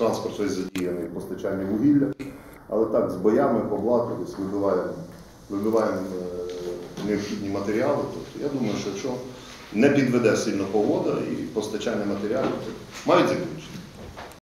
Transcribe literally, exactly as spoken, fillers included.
транспорт весь задіяний в постачанні вугілля, але так, з боями по блату десь вибиваємо, вибиваємо е, необхідні матеріали. Тобто, я думаю, що якщо не підведе сильно погода і постачання матеріалів, то мають закінчити.